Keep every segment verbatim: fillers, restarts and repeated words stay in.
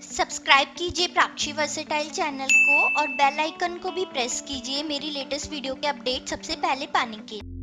Subscribe कीजिए प्राक्षी versatile channel को और बेल आइकन को भी प्रेस कीजिए मेरी लेटेस्ट वीडियो के अपडेट सबसे पहले पाने के लिए।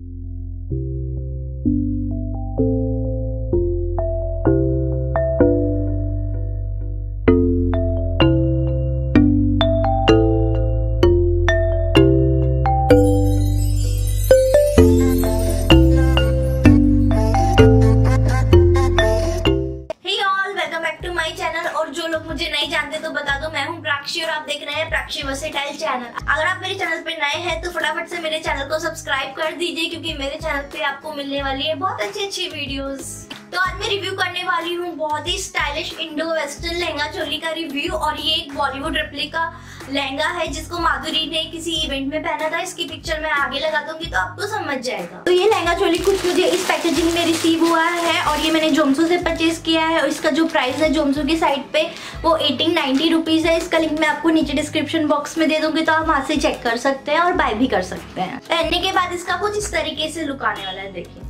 और जो लोग मुझे नहीं जानते तो बता दो, मैं हूं प्राक्षी और आप देख रहे हैं प्राक्षी वर्सेटाइल चैनल। अगर आप मेरे चैनल पे नए हैं तो फटाफट से मेरे चैनल को सब्सक्राइब कर दीजिए, क्योंकि मेरे चैनल पे आपको मिलने वाली है बहुत अच्छी अच्छी वीडियोस। तो आज मैं रिव्यू करने वाली हूँ बहुत ही stylish indo western lehenga choli का रिव्यू। और ये एक बॉलीवुड रेप्लिका लहंगा है जिसको माधुरी ने किसी इवेंट में पहना था। इसकी पिक्चर मैं आगे लगा दूंगी तो आपको समझ जाएगा। तो ये लहंगा चोली कुछ मुझे इस पैकेजिंग में रिसीव हुआ है और ये मैंने जोमसो से परचेज किया है। और इसका जो प्राइस है जोमसो की साइट पे वो एटीन नाइनटी रुपीज है। इसका लिंक मैं आपको नीचे डिस्क्रिप्शन बॉक्स में दे दूंगी, तो आप वहां से चेक कर सकते हैं और बाय भी कर सकते हैं। पहनने के बाद इसका कुछ इस तरीके से लुक आने वाला है, देखिए।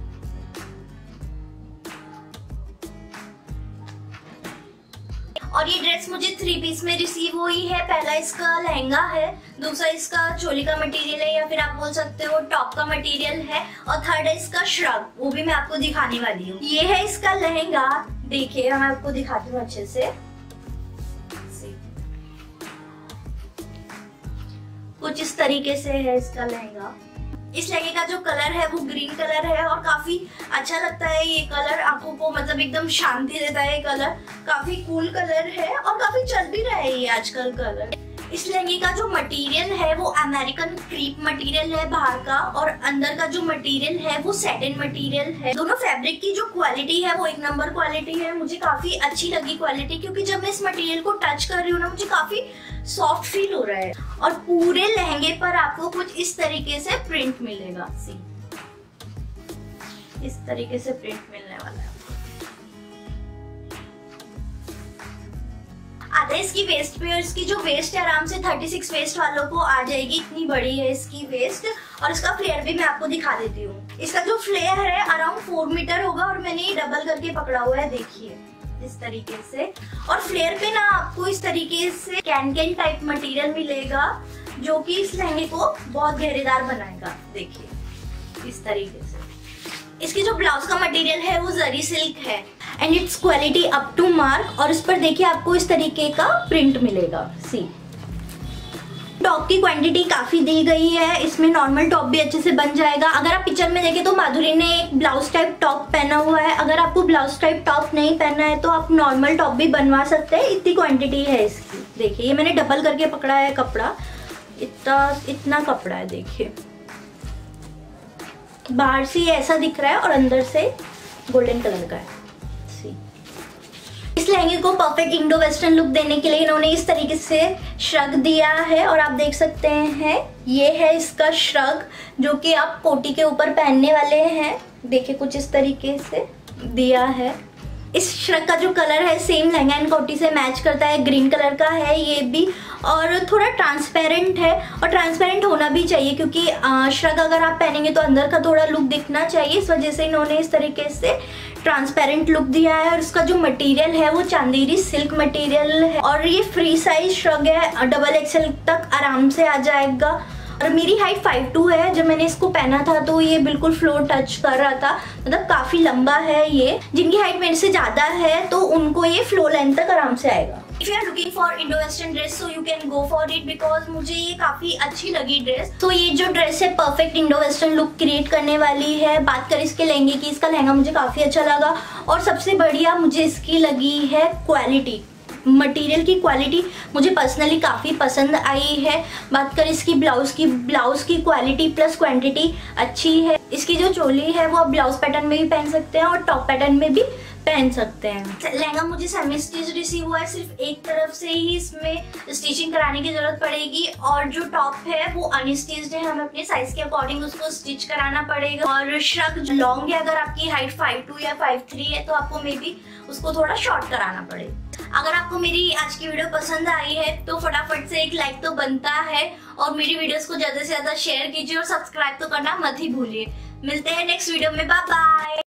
और ये ड्रेस मुझे थ्री पीस में रिसीव हुई है। पहला इसका लहंगा है, दूसरा इसका चोली का मटेरियल है या फिर आप बोल सकते हो टॉप का मटेरियल है, और थर्ड है इसका श्रग, वो भी मैं आपको दिखाने वाली हूँ। ये है इसका लहंगा, देखिए मैं आपको दिखाती हूँ अच्छे से। कुछ इस तरीके से है इसका लहंगा। इस लहंगे का जो कलर है वो ग्रीन कलर है और काफी अच्छा लगता है ये कलर। आंखों को मतलब एकदम शांति देता है ये कलर। काफी कूल कलर है और काफी चल भी रहा है ये आजकल कलर। इस लहंगे का जो मटेरियल है वो अमेरिकन क्रीप मटेरियल है बाहर का, और अंदर का जो मटेरियल है वो सैटिन मटेरियल है। दोनों फैब्रिक की जो क्वालिटी है वो एक नंबर क्वालिटी है। मुझे काफी अच्छी लगी क्वालिटी, क्योंकि जब मैं इस मटेरियल को टच कर रही हूँ ना मुझे काफी सॉफ्ट फील हो रहा है। और पूरे लहंगे पर आपको कुछ इस तरीके से प्रिंट मिलेगा, सी इस तरीके से प्रिंट मिलने वाला है। आता है इसकी वेस्ट पे, और इसकी जो वेस्ट है आराम से थर्टी सिक्स वेस्ट वालों को आ जाएगी, इतनी बड़ी है इसकी वेस्ट। और इसका फ्लेयर भी मैं आपको दिखा देती हूँ। इसका जो फ्लेयर है अराउंड फोर मीटर होगा और मैंने ये डबल करके पकड़ा हुआ है, देखिए इस तरीके से। और फ्लेयर पे ना आपको इस तरीके से कैन कैन टाइप मटेरियल मिलेगा जो कि इस लहंगे को बहुत घेरेदार बनाएगा, देखिए इस तरीके से। इसकी जो ब्लाउज का मटेरियल है वो जरी सिल्क है and its quality up to mark. और इस पर देखिए आपको इस तरीके का प्रिंट मिलेगा, सी। टॉप की क्वांटिटी काफी दी गई है, इसमें नॉर्मल टॉप भी अच्छे से बन जाएगा। अगर आप पिक्चर में देखें तो माधुरी ने एक ब्लाउज टाइप टॉप पहना हुआ है। अगर आपको ब्लाउज टाइप टॉप नहीं पहना है तो आप नॉर्मल टॉप भी बनवा सकते हैं, इतनी क्वांटिटी है इसकी। देखिए ये मैंने डबल करके पकड़ा है कपड़ा, इतना इतना कपड़ा है, देखिए बाहर से ऐसा दिख रहा है और अंदर से गोल्डन कलर का है। इस लहंगे को परफेक्ट इंडो वेस्टर्न लुक देने के लिए इन्होंने इस तरीके से श्रग दिया है, और आप देख सकते हैं ये है इसका श्रग जो कि आप कोटी के ऊपर पहनने वाले हैं। देखिए कुछ इस तरीके से दिया है। इस श्रग का जो कलर है सेम लहंगा एंड कोटी से मैच करता है, ग्रीन कलर का है ये भी, और थोड़ा ट्रांसपेरेंट है। और ट्रांसपेरेंट होना भी चाहिए, क्योंकि श्रग अगर आप पहनेंगे तो अंदर का थोड़ा लुक दिखना चाहिए। इस वजह से इन्होंने इस तरीके से ट्रांसपेरेंट लुक दिया है। और इसका जो मटेरियल है वो चांदेरी सिल्क मटेरियल है, और ये फ्री साइज श्रग है, डबल एक्सएल तक आराम से आ जाएगा। और मेरी हाइट फाइव टू है, जब मैंने इसको पहना था तो ये बिल्कुल फ्लोर टच कर रहा था, मतलब काफी लंबा है ये। जिनकी हाइट मेरे से ज्यादा है तो उनको ये फ्लोर लेंथ तक आराम से आएगा। If you are looking for Indo Western dress, so you can go for it because मुझे ये काफी अच्छी लगी ड्रेस। तो ये जो ड्रेस है perfect Indo western look create करने वाली है। बात करें इसके लहंगे की, इसका लहंगा मुझे काफी अच्छा लगा, और सबसे बढ़िया मुझे इसकी लगी है क्वालिटी। मटेरियल की क्वालिटी मुझे पर्सनली काफ़ी पसंद आई है। बात करें इसकी ब्लाउज की, ब्लाउज की क्वालिटी प्लस क्वांटिटी अच्छी है। इसकी जो चोली है वो आप ब्लाउज पैटर्न में भी पहन सकते हैं और टॉप पैटर्न में भी पहन सकते हैं। लहंगा मुझे सेमी स्टिच रिसीव हुआ है, सिर्फ एक तरफ से ही इसमें स्टिचिंग कराने की जरूरत पड़ेगी, और जो टॉप है वो अनस्टिच्ड है, हमें अपने साइज के अकॉर्डिंग उसको स्टिच कराना पड़ेगा। और श्रग लॉन्ग है, अगर आपकी हाइट फाइव टू या फाइव थ्री है तो आपको मे बी उसको थोड़ा शॉर्ट कराना पड़ेगा। अगर आपको मेरी आज की वीडियो पसंद आई है तो फटाफट से एक लाइक तो बनता है, और मेरी वीडियोस को ज्यादा से ज्यादा शेयर कीजिए और सब्सक्राइब तो करना मत ही भूलिए। मिलते हैं नेक्स्ट वीडियो में, बाय बाय।